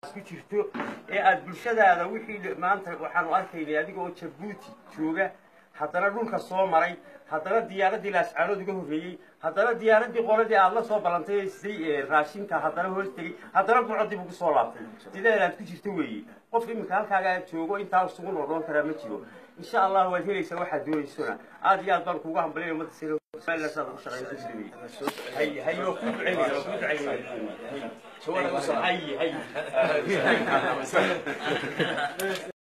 isku jirto ee aad bulshadaada wixii maanta waxaan u arkaynay adiga oo Jabuuti jooga haddana dhulka soo maray haddana diyaaradii laascaanood uga horreeyay haddana diyaaradii qoladii aad la soo balantay sidii raashinka haddana hoos tegay haddana buucadii ugu soo laabtay sidee aad ku jirto weeye qof imika halkaaga joogo intaa sugan oo doon kara ma jiro insha Allah waad helaysaa waxa doonaysana aad iyo aad baan kuuga hambalyeeyo umada sida la soo shaqeeyo hay ku duceeyo